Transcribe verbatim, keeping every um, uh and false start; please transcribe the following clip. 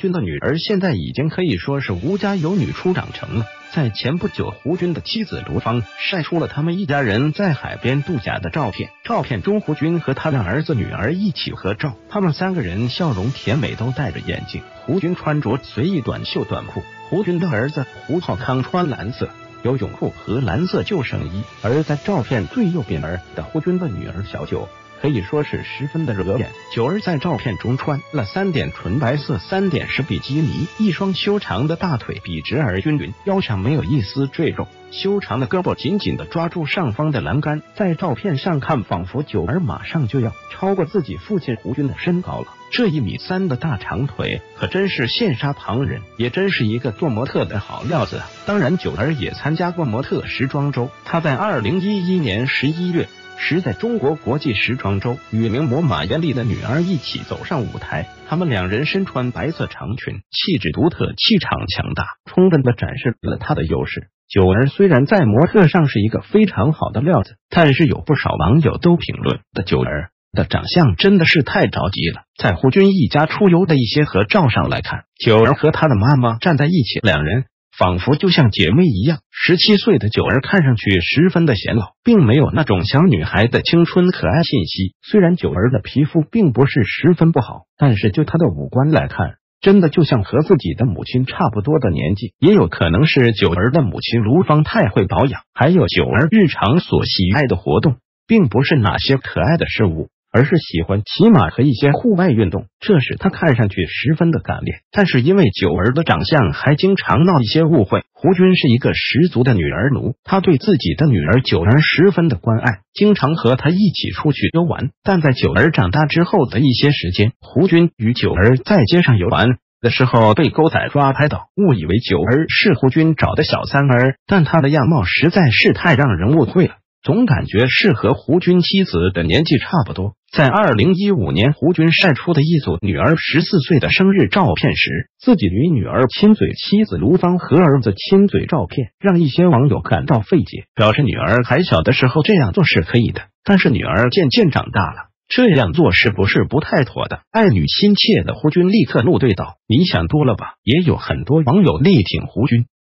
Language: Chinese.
军的女儿现在已经可以说是无家有女初长成了。在前不久，胡军的妻子卢芳晒出了他们一家人在海边度假的照片。照片中，胡军和他的儿子女儿一起合照，他们三个人笑容甜美，都戴着眼镜。胡军穿着随意短袖短裤，胡军的儿子胡浩康穿蓝色游泳裤和蓝色救生衣，而在照片最右边儿的胡军的女儿小九可以说是十分的惹眼。九儿在照片中穿了三点纯白色三点式比基尼，一双修长的大腿笔直而均匀，腰上没有一丝赘肉，修长的胳膊紧紧地抓住上方的栏杆。在照片上看，仿佛九儿马上就要超过自己父亲胡军的身高了。这一米三的大长腿可真是羡煞旁人，也真是一个做模特的好料子啊！当然，九儿也参加过模特时装周，她在二零一一年十一月时在中国国际时装周与名模马艳丽的女儿一起走上舞台，他们两人身穿白色长裙，气质独特，气场强大，充分的展示了她的优势。九儿虽然在模特上是一个非常好的料子，但是有不少网友都评论的九儿的长相真的是太着急了。在胡军一家出游的一些合照上来看，九儿和她的妈妈站在一起，两人仿佛就像姐妹一样。十七岁的九儿看上去十分的显老，并没有那种小女孩的青春可爱气息。虽然九儿的皮肤并不是十分不好，但是就她的五官来看，真的就像和自己的母亲差不多的年纪。也有可能是九儿的母亲卢芳太会保养，还有九儿日常所喜爱的活动并不是哪些可爱的事物，而是喜欢骑马和一些户外运动，这使他看上去十分的干练。但是因为九儿的长相，还经常闹一些误会。胡军是一个十足的女儿奴，他对自己的女儿九儿十分的关爱，经常和她一起出去游玩。但在九儿长大之后的一些时间，胡军与九儿在街上游玩的时候被狗仔抓拍到，误以为九儿是胡军找的小三儿，但她的样貌实在是太让人误会了，总感觉是和胡军妻子的年纪差不多。在二零一五年，胡军晒出的一组女儿十四岁的生日照片时，自己与女儿亲嘴，妻子卢芳和儿子亲嘴照片让一些网友感到费解，表示女儿还小的时候这样做是可以的，但是女儿渐渐长大了，这样做是不是不太妥的？爱女心切的胡军立刻怒对道：“你想多了吧！”也有很多网友力挺胡军。